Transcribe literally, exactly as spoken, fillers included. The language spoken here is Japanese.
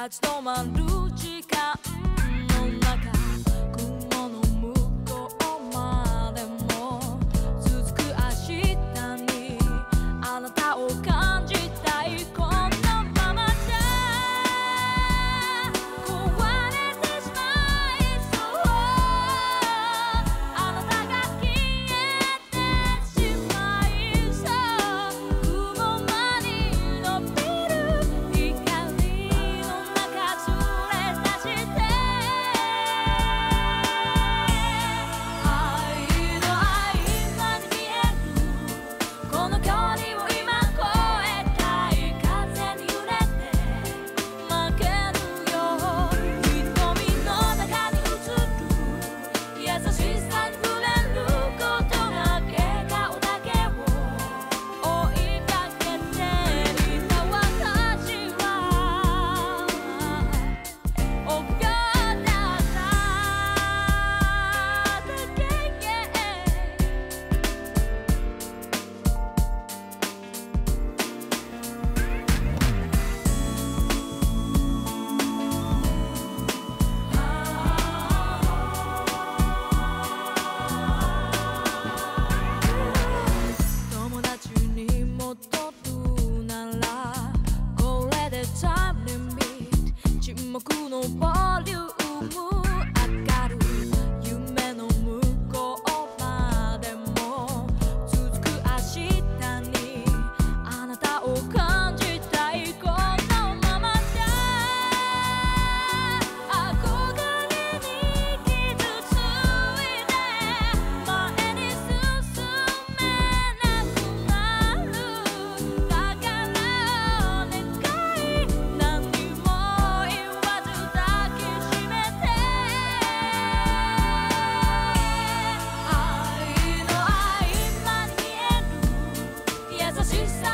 立ち止まる時間の中、雲の向こうまでも続く明日にあなたを感じたい。このままじゃ壊れてしまいそう。あなたが消えてしまいそう。雲間に伸びる光の中連れ出して愛の合間に見えるこの距離を今越えたい。風に揺れて負けるよ。瞳の中に映る優しさに触れることが笑顔だけを追いかけていた。私は臆病だっただけ。友達に戻るならこれでタイムリミット。沈黙のボリューム上がる。夢の向こうまでも続く明日にあなたを感じたい。このままじゃ憧れに傷ついて前に進めなくなる。だからお願い、何も言わず抱きしめて。愛の合間に見える優しさ